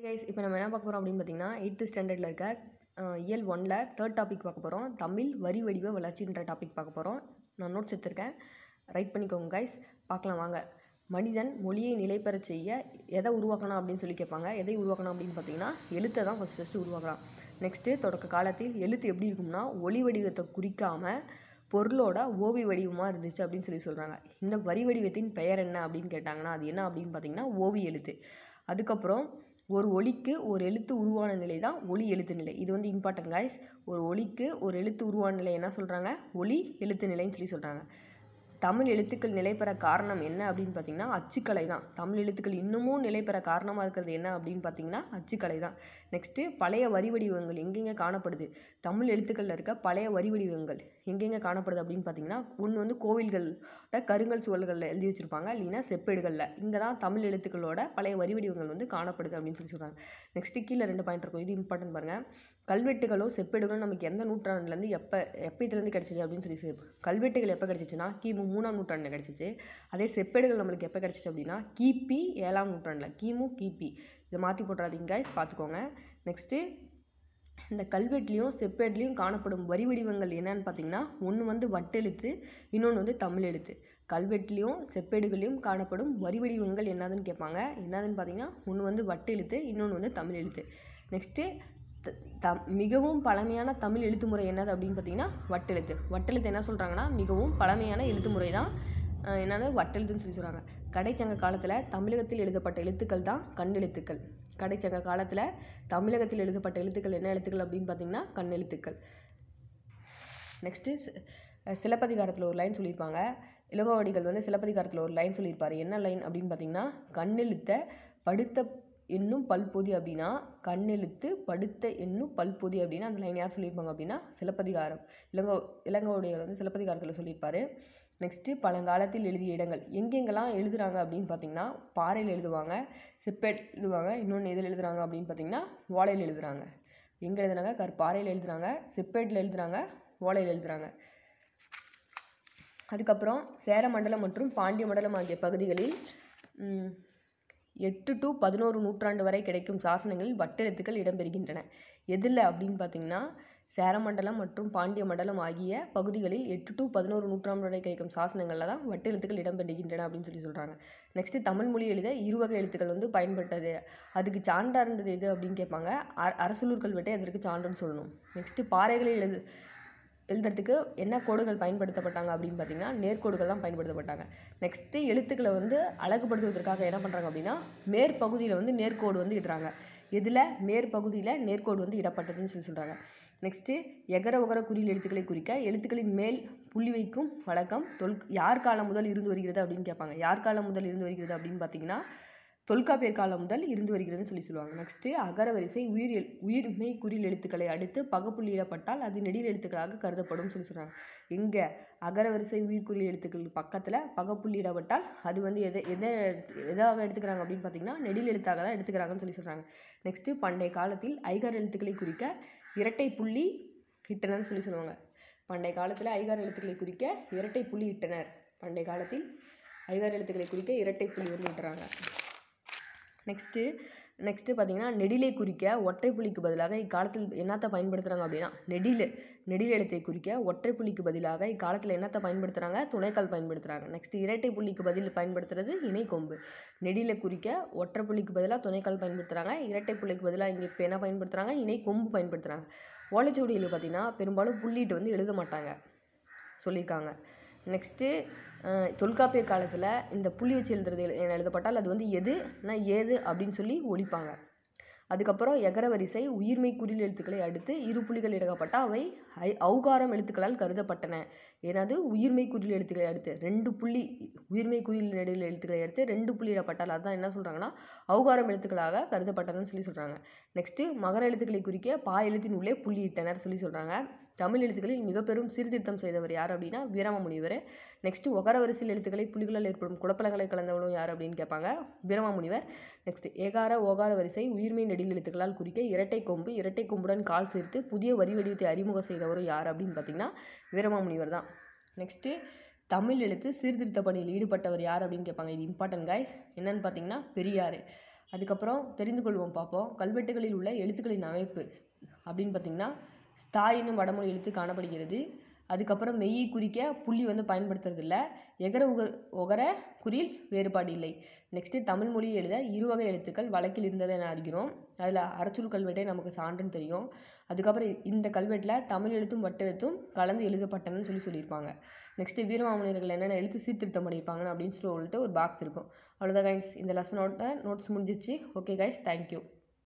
Guys இப்போ நம்ம என்ன பார்க்க போகிறோம் அப்படின்னு பார்த்தீங்கன்னா 8th ஸ்டாண்டர்டில் இருக்க இயல் 1ல் 3rd டாபிக் பார்க்க போகிறோம். தமிழ் வரி வடிவ வளர்ச்சின்ற டாபிக் பார்க்க போகிறோம். நான் நோட்ஸ் எடுத்திருக்கேன், ரைட் பண்ணிக்கோங்க கைஸ். பார்க்கலாம் வாங்க. மனிதன் மொழியை நிலைபெற செய்ய எதை உருவாக்கணும் அப்படின்னு சொல்லி கேட்பாங்க. எதை உருவாக்கணும் அப்படின்னு பார்த்தீங்கன்னா எழுத்தை தான் ஃபஸ்ட்டு உருவாக்கலாம். நெக்ஸ்ட்டு தொடக்க காலத்தில் எழுத்து எப்படி இருக்கும்னா ஒளி வடிவத்தை குறிக்காமல் பொருளோட ஓவி வடிவமாக இருந்துச்சு அப்படின்னு சொல்லி சொல்கிறாங்க. இந்த வரி வடிவத்தின் பெயர் என்ன அப்படின்னு கேட்டாங்கன்னா அது என்ன அப்படின்னு பார்த்தீங்கன்னா ஓவி எழுத்து. அதுக்கப்புறம் ஒரு ஒலிக்கு ஒரு எழுத்து உருவான நிலை தான் ஒலி எழுத்து நிலை. இது வந்து இம்பார்ட்டன்ட் கைஸ். ஒரு ஒலிக்கு ஒரு எழுத்து உருவான நிலை என்ன சொல்கிறாங்க? ஒலி எழுத்து நிலைன்னு சொல்லி சொல்கிறாங்க. தமிழ் எழுத்துக்கள் நிலை பெற காரணம் என்ன அப்படின்னு பார்த்தீங்கன்னா அச்சுக்கலை தான். தமிழ் எழுத்துக்கள் இன்னமும் நிலை பெற காரணமாக இருக்கிறது என்ன அப்படின்னு பார்த்தீங்கன்னா அச்சுக்கலை தான். நெக்ஸ்ட்டு பழைய வரி வடிவங்கள் எங்கெங்கே காணப்படுது? தமிழ் எழுத்துக்களில் இருக்க பழைய வரி வடிவங்கள் எங்கெங்கே காணப்படுது அப்படின்னு பார்த்தீங்கன்னா ஒன்று வந்து கோவில்களோட கருங்கல் சுவல்களில் எழுதி வச்சுருப்பாங்க, இல்லைன்னா செப்பேடுகளில். இங்கே தான் தமிழ் எழுத்துக்களோட பழைய வரி வடிவங்கள் வந்து காணப்படுது அப்படின்னு சொல்லி சொல்கிறாங்க. நெக்ஸ்ட்டு கீழே 2 பாயிண்ட் இருக்கும், இது இம்பார்ட்டன்ட் பாருங்கள். கல்வெட்டுகளும் செப்பேடுகளும் நமக்கு எந்த நூற்றாண்டுலேருந்து எப்போ இதுலேருந்து கிடச்சிச்சு அப்படின்னு சொல்லி கல்வெட்டுகள் எப்போ கிடச்சிச்சுன்னா கிமு 3ஆம் நூற்றாண்டில் கிடச்சிச்சு. அதே செப்பேடுகள் நம்மளுக்கு எப்போ கிடச்சிச்சு அப்படின்னா கிபி 7ஆம் நூற்றாண்டில். கிபி இதை மாற்றி போட்டுறாதீங்க கைஸ், பார்த்துக்கோங்க. நெக்ஸ்ட்டு இந்த கல்வெட்டுலேயும் செப்பேட்லேயும் காணப்படும் வரி வடிவங்கள் என்னன்னு பார்த்தீங்கன்னா ஒன்று வந்து வட்டெழுத்து, இன்னொன்று வந்து தமிழ் எழுத்து. கல்வெட்டுலேயும் செப்பேடுகளையும் காணப்படும் வரி வடிவங்கள் என்னதுன்னு கேட்பாங்க. என்னதுன்னு பார்த்தீங்கன்னா ஒன்று வந்து வட்டெழுத்து, இன்னொன்று வந்து தமிழ் எழுத்து. நெக்ஸ்ட்டு மிகவும் பழமையான தமிழ் எழுத்து முறை என்னது அப்படின்னு பார்த்தீங்கன்னா வட்டெழுத்து. வட்டெழுத்து என்ன சொல்கிறாங்கன்னா மிகவும் பழமையான எழுத்து முறை தான் என்னென்னு வட்டெழுத்துன்னு சொல்லி சொல்கிறாங்க. கடைச்சங்க காலத்தில் தமிழகத்தில் எழுதப்பட்ட எழுத்துக்கள் தான் கண்ணெழுத்துக்கள். கடைச்சங்க காலத்தில் தமிழகத்தில் எழுதப்பட்ட எழுத்துக்கள் என்ன எழுத்துக்கள் அப்படின்னு பார்த்தீங்கன்னா கண்ணெழுத்துக்கள். நெக்ஸ்ட்டு சிலப்பதிகாரத்தில் ஒரு லைன் சொல்லியிருப்பாங்க. இளங்கோவடிகள் வந்து சிலப்பதிகாரத்தில் ஒரு லைன் சொல்லியிருப்பார். என்ன லைன் அப்படின்னு பார்த்தீங்கன்னா கண்ணெழுத்தை படுத்த என்னும் பல்பொதி அப்படின்னா கண்ணெழுத்து படுத்த என்னும் பல்பொதி அப்படின்னா அந்த லைன் யார் சொல்லியிருப்பாங்க அப்படின்னா சிலப்பதிகாரம். இளங்கோவடிகள் வந்து சிலப்பதிகாரத்தில் சொல்லியிருப்பார். நெக்ஸ்ட்டு பழங்காலத்தில் எழுதிய இடங்கள் எங்கெங்கெல்லாம் எழுதுகிறாங்க அப்படின்னு பார்த்தீங்கன்னா பாறையில் எழுதுவாங்க, செப்பேட் எழுதுவாங்க, இன்னொன்று எதில் எழுதுகிறாங்க அப்படின்னு பார்த்தீங்கன்னா ஓலையில் எழுதுகிறாங்க. எங்கே எழுதுறாங்க? பாறையில் எழுதுகிறாங்க, செப்பேட்டில் எழுதுகிறாங்க, ஓலையில் எழுதுகிறாங்க. அதுக்கப்புறம் சேர மண்டலம் மற்றும் பாண்டிய மண்டலம் ஆகிய பகுதிகளில் 8 to 11 நூற்றாண்டு வரை கிடைக்கும் சாசனங்களில் வட்டெழுத்துக்கள் இடம்பெறுகின்றன. எதில் அப்படின்னு பார்த்தீங்கன்னா சேரமண்டலம் மற்றும் பாண்டிய மண்டலம் ஆகிய பகுதிகளில் 8 to 11 நூற்றாண்டு வரை கிடைக்கும் சாசனங்களில் தான் வட்டெழுத்துக்கள் இடம்பெறுகின்றன அப்படின்னு சொல்லி சொல்கிறாங்க. நெக்ஸ்ட்டு தமிழ் மொழி எழுத இருவகை எழுத்துக்கள் வந்து பயன்பட்டது, அதுக்கு சான்றாக இருந்தது எது அப்படின்னு கேட்பாங்க. அரசலூர் கல்வெட்டை அதற்கு சான்றுன்னு சொல்லணும். நெக்ஸ்ட்டு பாறைகளில் எழுதுறதுக்கு என்ன கோடுகள் பயன்படுத்தப்பட்டாங்க அப்படின்னு பார்த்தீங்கன்னா நேர்கோடுகள் தான் பயன்படுத்தப்பட்டாங்க. நெக்ஸ்ட்டு எழுத்துக்களை வந்து அழகுபடுத்துவதற்காக என்ன பண்ணுறாங்க அப்படின்னா மேற்பகுதியில் வந்து நேர்கோடு வந்து இடுறாங்க. இதில் மேற்பகுதியில் நேர்கோடு வந்து இடப்பட்டதுன்னு சொல்லி சொல்கிறாங்க. நெக்ஸ்ட்டு எகர ஒகர குறியில் எழுத்துக்களை குறிக்க எழுத்துக்களின் மேல் புள்ளி வைக்கும் வழக்கம் யார் காலம் முதல் இருந்து வருகிறது அப்படின்னு கேட்பாங்க. யார் காலம் முதல் இருந்து வருகிறது அப்படின்னு பார்த்தீங்கன்னா தொல்காப்பியர் காலம் முதல் இருந்து வருகிறதுன்னு சொல்லி சொல்லுவாங்க. நெக்ஸ்ட்டு அகரவரிசை உயிர்மெய் குறில் எழுத்துக்களை அடுத்து பகப்புள்ளியிடப்பட்டால் அது நெடில் எழுத்துக்களாக கருதப்படும் சொல்லி சொல்கிறாங்க. எங்கே அகரவரிசை உயிர்குறில் எழுத்துக்கள் பக்கத்தில் பகப்புள்ளியிடப்பட்டால் அது வந்து எதாக எடுத்துக்கிறாங்க அப்படின்னு பார்த்தீங்கன்னா நெடில் எழுத்தாக தான் எடுத்துக்கிறாங்கன்னு சொல்லி சொல்கிறாங்க. நெக்ஸ்ட்டு பண்டைய காலத்தில் ஐகார எழுத்துக்களை குறிக்க இரட்டை புள்ளி இட்டனர்னு சொல்லி சொல்லுவாங்க. பண்டைய காலத்தில் ஐகார எழுத்துக்களை குறிக்க இரட்டை புள்ளி இட்டனர். பண்டைய காலத்தில் ஐகார எழுத்துக்களை குறிக்க இரட்டை புள்ளி வந்து இட்டுறாங்க. நெக்ஸ்ட்டு பார்த்தீங்கன்னா நெடிலை குறிக்க ஒற்றை புள்ளிக்கு பதிலாக இக்காலத்தில் என்னத்தை பயன்படுத்துகிறாங்க அப்படின்னா நெடில் எழுத்தை குறிக்க ஒற்றை புள்ளிக்கு பதிலாக இக்காலத்தில் என்னத்தை பயன்படுத்துகிறாங்க? துணைக்கால் பயன்படுத்துகிறாங்க. நெக்ஸ்ட்டு இரட்டை புள்ளிக்கு பதில் பயன்படுத்துறது இணை கொம்பு. நெடிலை குறிக்க ஒற்றை புள்ளிக்கு பதிலாக துணைக்கால் பயன்படுத்துகிறாங்க, இரட்டை புள்ளிக்கு பதிலாக இங்கே இப்போ என்ன பயன்படுத்துகிறாங்க? இணை கொம்பு பயன்படுத்துகிறாங்க. ஓலைச்சுவடியில் பார்த்தீங்கன்னா பெரும்பாலும் புள்ளிட்டு வந்து எழுத மாட்டாங்க சொல்லியிருக்காங்க. நெக்ஸ்ட்டு தொல்காப்பியர் காலத்தில் இந்த புள்ளி வச்சு எழுதப்பட்டால் அது வந்து எதுனா ஏது அப்படின்னு சொல்லி ஒழிப்பாங்க. அதுக்கப்புறம் எகரவரிசை உயிர்மெய் குறில் எழுத்துக்களை அடுத்து இரு புள்ளிகள் இடப்பட்டால் அவை ஔகாரம் எழுத்துக்களால் கருதப்பட்டன. ஏன்னாது உயிர்மெய் குறில் எழுத்துக்களை அடுத்து 2 புள்ளி உயிர்மெய் குறில் நெடில் எழுத்துக்களை அடுத்து 2 புள்ளி இடப்பட்டால் அதுதான் என்ன சொல்கிறாங்கன்னா ஔகாரம் எழுத்துக்களாக கருதப்பட்டனன்னு சொல்லி சொல்கிறாங்க. நெக்ஸ்ட்டு மகர எழுத்துக்களை குறிக்க பா எழுத்தின் உள்ளே புள்ளி இட்டனர் சொல்லி சொல்கிறாங்க. தமிழ் எழுத்துக்களில் மிக பெரும் சீர்திருத்தம் செய்தவர் யார் அப்படின்னா வீரமாமுனிவர். நெக்ஸ்ட்டு ஒகரவரிசையில் எழுத்துக்களை புள்ளிகளால் ஏற்படும் குழப்பங்களை கலந்தவளும் யார் அப்படின்னு கேட்பாங்க, வீரமாமுனிவர். நெக்ஸ்ட் ஏகார ஓகார வரிசை உயிர்மெய் நெடில் எழுத்துக்களால் குறிக்க இரட்டை கொம்புடன் கால் சேர்த்து புதிய வரி வடிவத்தை அறிமுகம் செய்தவரும் யார் அப்படின்னு பார்த்தீங்கன்னா வீரமாமுனிவர் தான். நெக்ஸ்ட்டு தமிழ் எழுத்து சீர்திருத்த பணியில் ஈடுபட்டவர் யார் அப்படின்னு கேட்பாங்க. இது இம்பார்ட்டன்ட் கைஸ். என்னன்னு பார்த்தீங்கன்னா பெரியார். அதுக்கப்புறம் தெரிந்து கொள்வோம் பார்ப்போம். கல்வெட்டுகளில் உள்ள எழுத்துக்களின் அமைப்பு அப்படின்னு பார்த்திங்கன்னா ஸ்தாய் என்னும் வடமொழி எழுத்து காணப்படுகிறது. அதுக்கப்புறம் மெய்யை குறிக்க புள்ளி வந்து பயன்படுத்துறதில்ல. எகர ஒகர குறில் வேறுபாடு இல்லை. நெக்ஸ்ட்டு தமிழ் மொழியை எழுத இருவகை எழுத்துக்கள் வழக்கில் இருந்ததை என அறிகிறோம். அதில் அறச்சொல் கல்வெட்டே நமக்கு சான்றுன்னு தெரியும். அதுக்கப்புறம் இந்த கல்வெட்டில் தமிழ் எழுத்தும் வட்டெழுத்தும் கலந்து எழுதப்பட்டனன்னு சொல்லியிருப்பாங்க. நெக்ஸ்ட்டு வீரமாமுனிவர்கள் என்னென்ன எழுத்து சீர்திருத்தம் பண்ணியிருப்பாங்கன்னு அப்படின்னு சொல்லிட்டு ஒரு பாக்ஸ் இருக்கும். அவ்வளோதான் கைஸ், இந்த லெசனோட நோட்ஸ் முடிஞ்சிச்சு. Okay guys, thank you.